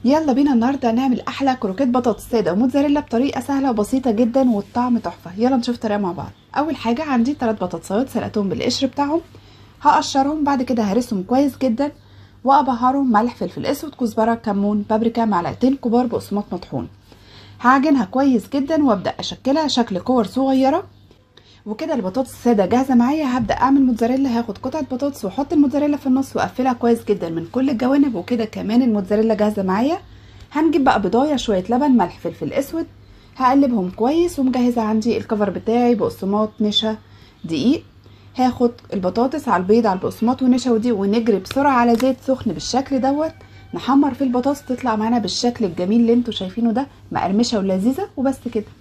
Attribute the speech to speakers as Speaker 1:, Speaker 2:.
Speaker 1: يلا بينا النهارده نعمل احلى كروكيت بطاطس ساده وموتزاريلا بطريقه سهله وبسيطه جدا والطعم تحفه. يلا نشوف الطريقه مع بعض. اول حاجه عندي 3 بطاطسات سلقتهم بالقشر بتاعهم، هقشرهم بعد كده هرسهم كويس جدا وابهرهم ملح فلفل اسود كزبره كمون بابريكا معلقتين كبار بقسماط مطحون. هعجنها كويس جدا وابدا اشكلها شكل كور صغيره. وكده البطاطس الساده جاهزه معايا. هبدا اعمل موتزاريلا، هاخد قطعه بطاطس واحط الموتزاريلا في النص واقفلها كويس جدا من كل الجوانب. وكده كمان الموتزاريلا جاهزه معايا. هنجيب بقى بضايه، شويه لبن، ملح فلفل اسود، هقلبهم كويس. ومجهزه عندي الكفر بتاعي بقسماط نشا دقيق. هاخد البطاطس على البيض على البقسماط ونشا ودي ونجري بسرعه على زيت سخن بالشكل دوت، نحمر في البطاطس تطلع معانا بالشكل الجميل اللي انتوا شايفينه ده، مقرمشه ولذيذه. وبس كده.